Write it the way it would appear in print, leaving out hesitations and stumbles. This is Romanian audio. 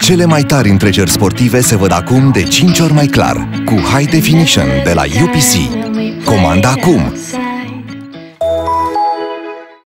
Cele mai tari întreceri sportive se văd acum de 5 ori mai clar, cu High Definition de la UPC. Comanda acum!